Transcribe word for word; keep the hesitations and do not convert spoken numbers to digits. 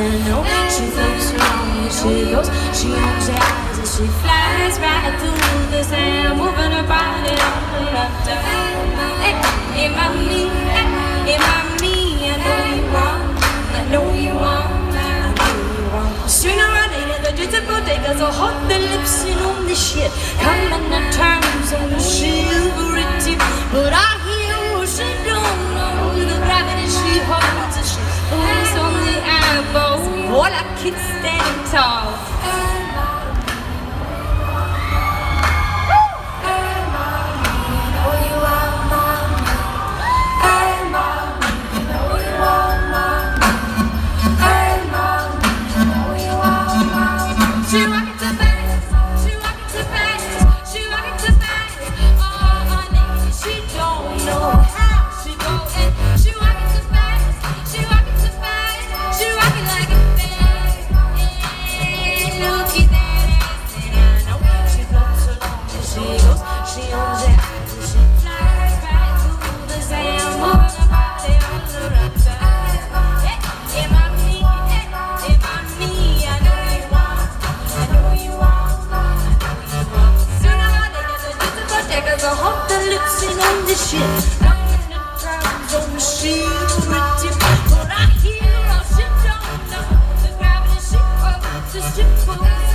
know she floats along and she goes. She owns the eyes and she flies right through the sand, moving her body on the left. Hey, hey, mommy, hey, hey, mommy, I know you want, I know you want, I know you want. Sooner or later, the dirty bodegas will hold their lips in on this shit, coming to terms on the shivery tip. But I hear she don't know the gravity she holds. She holds on the elbow, all I keep standing tall. She rock it too fast, she rock it too fast, she rock it too fast. Oh, honey, she don't know how she goin'. She rock it too fast, she rock it too fast, she rock it like a fast. Yeah, look at that ass, and I know she floats along and she goes. She owns her eyes and she flies right through the sand, moving her body on the right side. Hey, hey, mommy, hey, hey, mommy, I know you want. I hope the lips in on this shit. I'm in the drums on the shivery tip. But I hear all she don't know. The gravity she holds, the ship